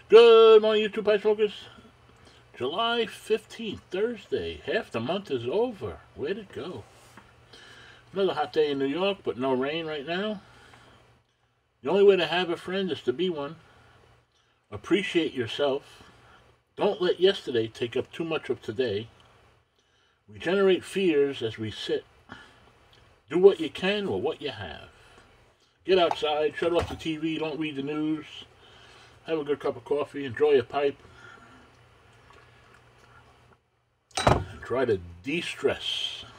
Good morning, YouTube Pie Smokers. July 15th, Thursday. Half the month is over. Where'd it go? Another hot day in New York, but no rain right now. The only way to have a friend is to be one. Appreciate yourself. Don't let yesterday take up too much of today. We generate fears as we sit. Do what you can with what you have. Get outside, shut off the TV, don't read the news. Have a good cup of coffee, enjoy a pipe. And try to de-stress.